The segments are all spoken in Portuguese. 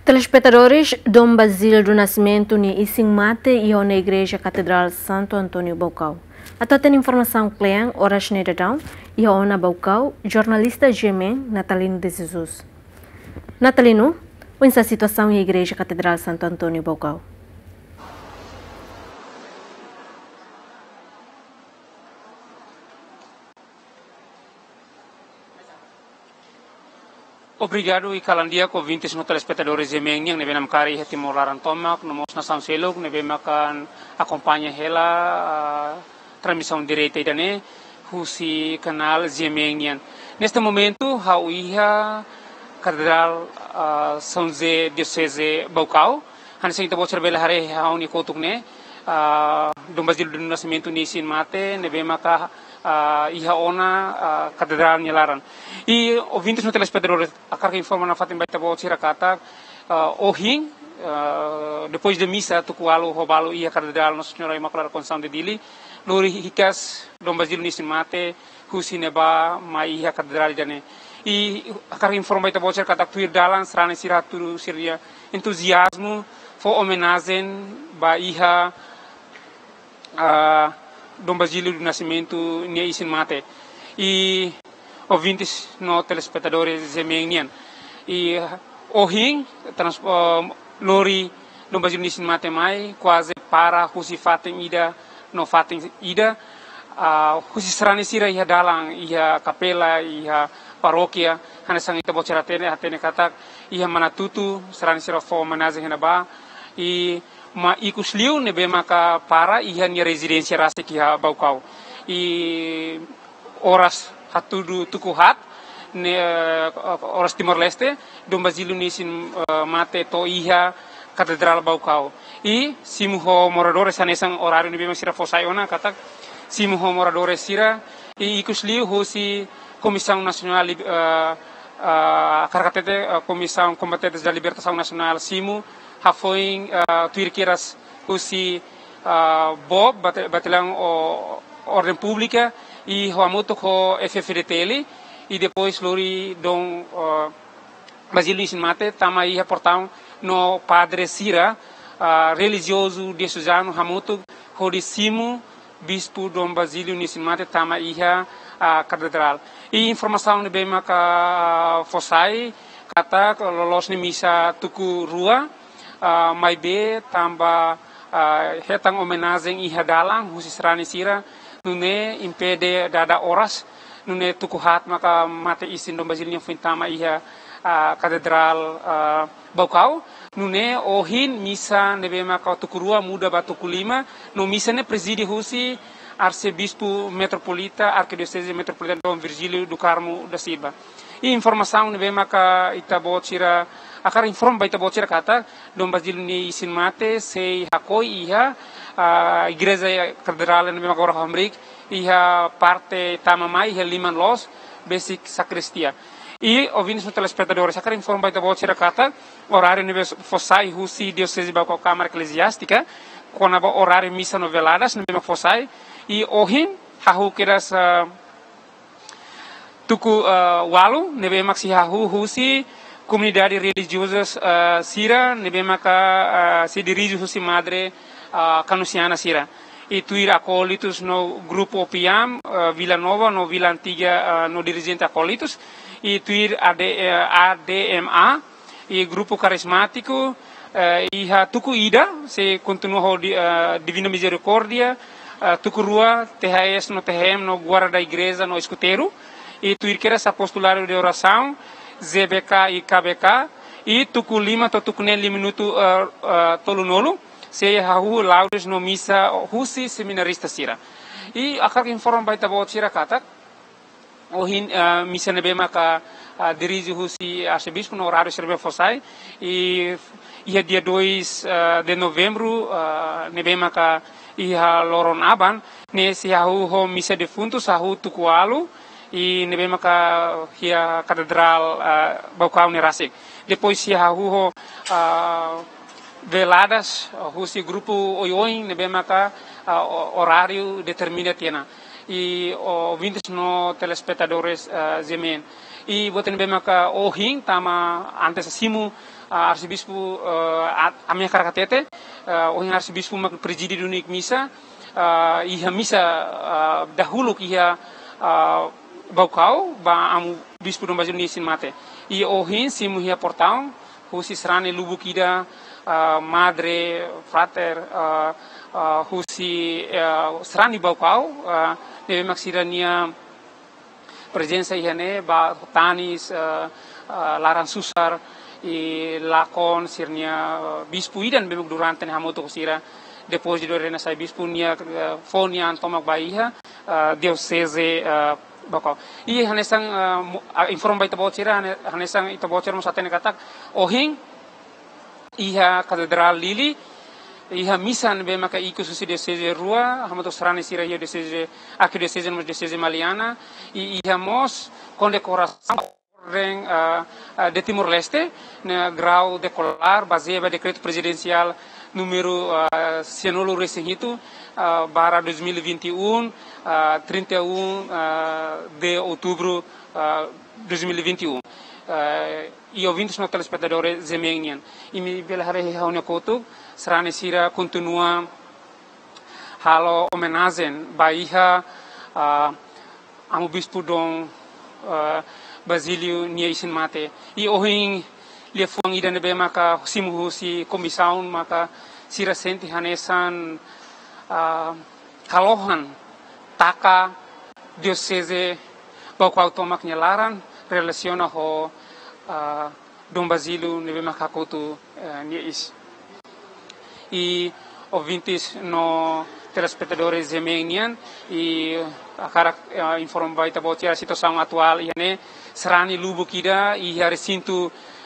Telespectadores, Dom Basílio do Nascimento ni Ising Mate e na Igreja Catedral Santo Antônio Baucau. Até tem informação clean, horas nedadão, e na Baucau, jornalista Gemen Natalino de Jesus. Natalino, essa situação na Igreja Catedral Santo Antônio Baucau. Obrigado e calandia com 20 no telespectadores de Mengyang, nebe namkari hati molaran tomak, nomos na sang selog, nebe makan acompanha ela transmissão direta idane, husi canal Zemengyang. Neste momento, hauiha Catedral São José Diocese Baucau, hansa kita bocor bela hari hauni kotukne, Dom Basílio do Nascimento nisin mate, nebe maka iha ona Catedral Nyalaran. E ouvintes no telespectador, a carga informa na fatem baita boa tirakata, ohing, depois de missa, tukualo, robalo, ia Catedral Nossa Senhora Imaculada Conceição de Dili, lori hikas, Dom Basílio nisin mate, husineba, mai iha Catedral jane. E a carga informa baita boa tirakata, tuir dalan, serana siraturu, seria entusiasmo, fo homenagem, ba iha, Dom Basílio do Nascimento nia isin mate. E ouvintes no telespectadores Zemengyang. E ohing lori Dom Basílio nisin mate mai quase para husi fatem ida no fatem ida husi serane sira iha dalang iha kapela iha parokia hana sang ita bocera atene katak iha manatutu serane sira fo manaze hena ba e ma ikus liu nebe maka para iha ni residensia rasa kiha Baucau e oras hatudu tukuhat ne oras Timor Leste Dom Basílio nisin mate to iha Catedral Baucau e simuho moradores hanesang horário nebe masira fosaiona katak simuho moradores sira e ikus liu hosi Comissão Nacional Carcatete Comissão Combatentes da Libertação Nacional simu hafoing tuirkiras usi Bob batelang ordem pública e hoamuto ko FFDTL e depois lori Dom Basílio nisin mate tama iha portão no padre Sira religioso diocesano hamuto hodi simu bispo Dom Basílio nisin mate tama iha Catedral e informação bem maka fosai kata lolos ni misa tuku rua mai be tamba hetang homenagem iha dalang husi serani sira nune impede dada oras nune tukuhat maka mate isin Dom Basílio fintama iha Catedral Baucau nune ohin misa nebe maka tukurua muda batuku lima no misa ne presidi husi Arcebispo Metropolita Arquidiocese Metropolitana Dom Virgílio do Carmo da Silva e informação nebe maka itabotira akar inform baita bocera kata Dom Basílio ni isin mate sei hakoi iha igreja catedral ni memang orang Amerik iha parte tamamai iha liman los basic sacristia e ouvintes no telespectadores akar inform baita bocera kata horário ni fossai husi diocese Baucau Câmara Eclesiástica quando horário missa noveladas ni memang fossai e ohin hahu kiras tuku walu ni memang si hahu husi comunidade religiosa Sira, nebe maka se dirige husi madre canusiana Sira. E tuir acólitos no grupo Opiam, Vila Nova, no Vila Antiga, no dirigente acólitos. E tuir ADMA, e grupo carismático, e tuku ida, se continua Divina Misericórdia, tuku rua, THS no THM, no guarda da igreja, no escuteiro. E tuir queres apostolário de oração, ZBK e KBK e tuku lima to tuku ne minuto tolunolu se hahu laudes no misa husi seminarista sira e akar inform baita bo sira kata ohin misa nebe maka dirige husi arcebispo no horário serve fosai e ia dia 2 de novembro nebe maka iha loron aban ne si hahu ho misa defuntus hahu tuku alu e nebe maka hia Catedral Baucau nerasik. Depois se hahu veladas husi grupo oioin nebe maka horário determina tiena. E ouvintes no telespectadores Zemen. E boten nebe maka ohing tama antes simu arcebispo a minha caracatete o arcebispo mak presidi dunik misa iha misa dahulu iha baukau ba amu bispo Dom Basílio nisin mate i ohin simu hia portão husi srane lubukida madre frater husi srani baukau neve maksirania presença ihane ba tanis laran susar i lakon sirnia bispo idan bemuk durante ne hamoto sira depois de rena sai bispo nia fonia antomak baiha diocese bakau i hanesang inform bai tabo sira hanesang itabo sira mo satene katak ohing iha katedral lili iha misan be maka iku susi diocese rua hamoto srani sira ia diocese aku diocese mo diocese Maliana iha mos condecoração de Timor-Leste, na grau decolar, baseado no decreto presidencial número 109 recém-rito, para 2021, 31 de outubro de 2021. E ouvintes no telespectadores zemenian. E me belahare reunião kotuk, será necessária continua halo homenagem baiha amo bispo Dom Basílio nia isin mate i ohing lia fuang idan be maka simu si komisaun maka sira senti hanesan kalohan taka diocese bakau tomak nyalaran relaciona ho Dom Basílio nebe maka kotu nia is i ouvintes no telespectadores zemenian e akara inform baita boti a situação atual iane serani lubu kida i recinto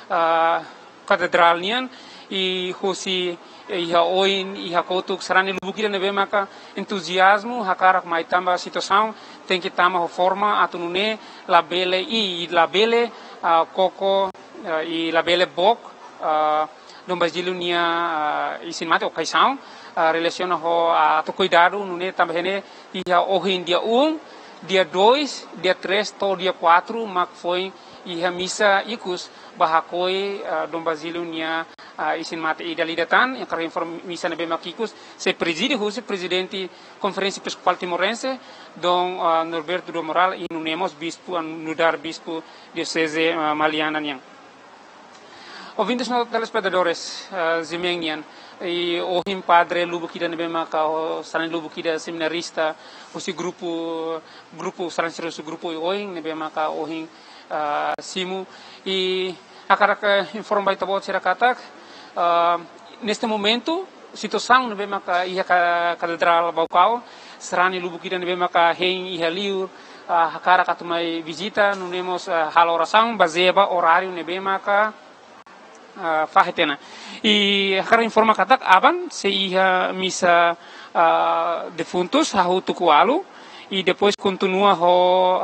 catedral nian e hosi iha oin iha kotuk serani lubu kida nebe maka entusiasmo hakara mai tamba situação tem que tama forma atunune labele i labele koko i labele bok Dom Basílio nia isin mate o kaisão relaciona ho to cuidado nune também ia ohin dia dia 2 dia 3 to dia 4 mak foi ia missa ikus bahakoi Dom Basílio nia isin mate idalidatan yang kare missa nebe makikus se preside o presidente conferência episcopal timorense Dom Norberto do Moral e nunemos bispo nudar bispo diocese Maliana niang. Ouvintes no telespectadores zemenian e ohim padre lubu kida nebe maka salan lubu kida seminarista osi grupo salan seru grupo oing nebe maka ohim simu e akara inform bai tabo sira katak neste momento situação nebe maka ia catedral Baucau serani lubu kida nebe maka hein ia liur akara katumai visita nunemos halo oração baseaba horário nebe maka fahetena e akara informa katak aban se ia misa defuntos hahu tukualu e depois continua ho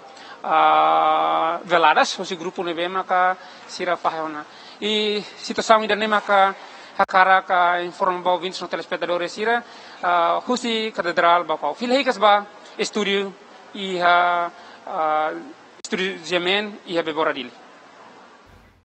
veladas o grupo nebe maka sira fahona e situação ida ne maka hakara ka informa ba ouvintes no telespectadores sira husi catedral Baucau filheikas ba estúdio e estúdio Jemen e Beboradil.